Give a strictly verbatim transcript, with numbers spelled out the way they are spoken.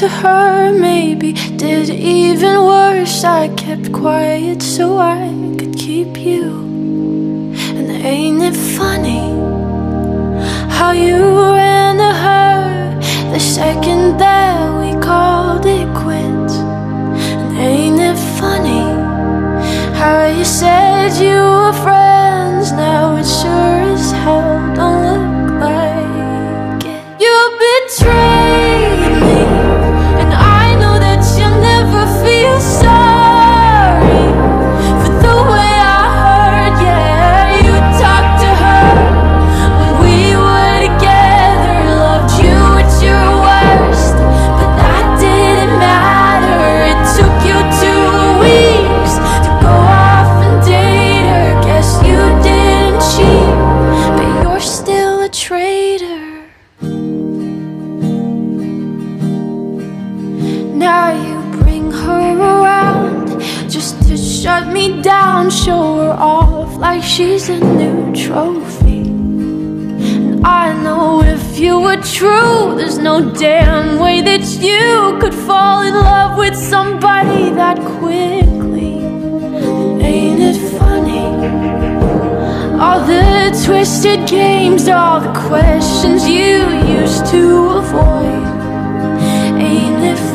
to her, maybe did even worse. I kept quiet so I could keep you. And ain't it funny how you ran to her the second that we called it quits? And ain't it funny how you said you were friends, now it sure as hell don't look like it. You betrayed me, and I know that you'll never feel sorry for the way I hurt. Yeah, you talked to her when we were together, loved you at your worst, but that didn't matter. It took you two weeks to go off and date her. Guess you didn't cheat, but you're still a traitor. Now you bring her around just to shut me down, show her off like she's a new trophy. And I know if you were true, there's no damn way that you could fall in love with somebody that quickly. Ain't it funny, all the twisted games, all the questions you used to avoid? Ain't it funny